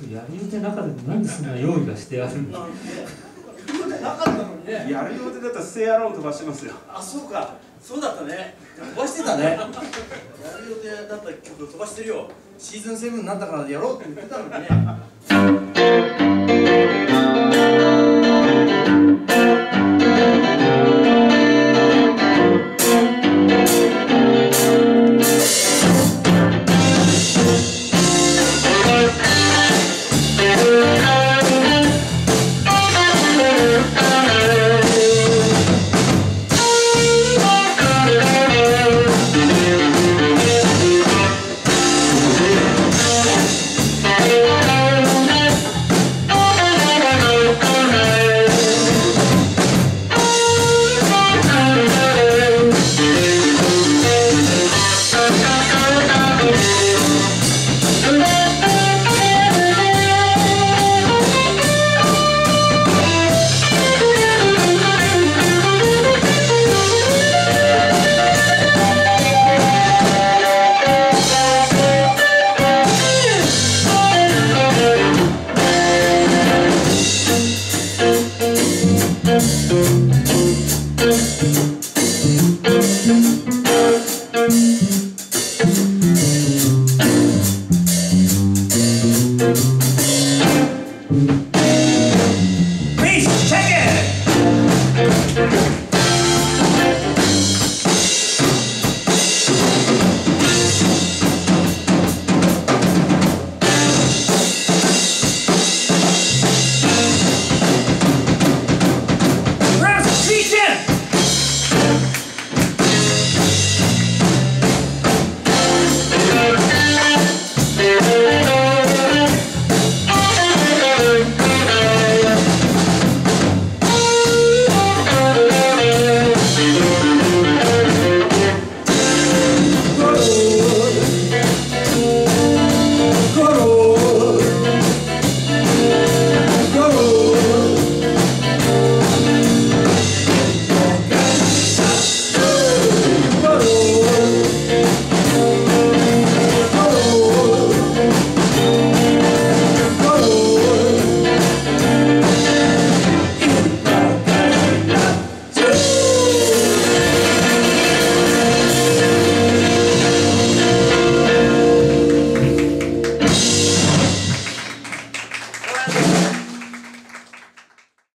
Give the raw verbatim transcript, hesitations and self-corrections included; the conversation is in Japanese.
やる予定なかったのになんでそんな用意がしてあるの？ なかったのにね。 やる予定だったらセイアローン飛ばしてますよ。 あ、そうか、そうだったね。飛ばしてたね。やる予定だった曲飛ばしてるよ。シーズンセブンになったからやろうって言ってたのにね。